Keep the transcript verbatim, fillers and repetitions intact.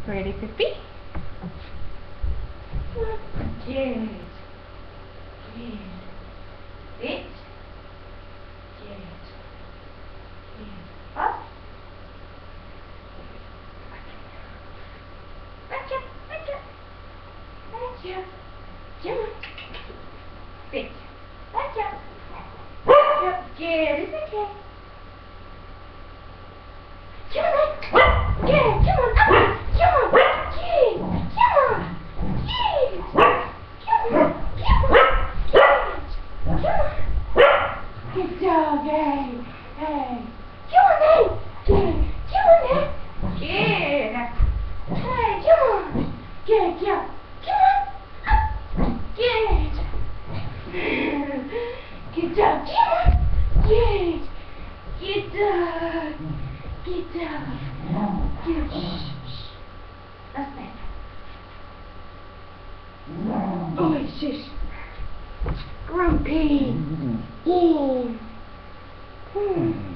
Ready, Pippi? Good. Good. Sit. Good. Good. Up. Back up. Back up. Back up. Come on. Sit. Back up. Back up. Good. It's okay. Come on. Good. Come on. Up. Come on. Good. Come on. Good. Come on. Come on. Good. Come on. Good dog. Hey. Hey. Come on, hey. Good. Come on, hey. Good. Hey, come on. Good, go. Come on. Up. Good. Good dog. Come on. Good. Good dog. Good dog. Good. Shh. Shh. That's better. Oh, shush. Grumpy. Yeah. Hmm.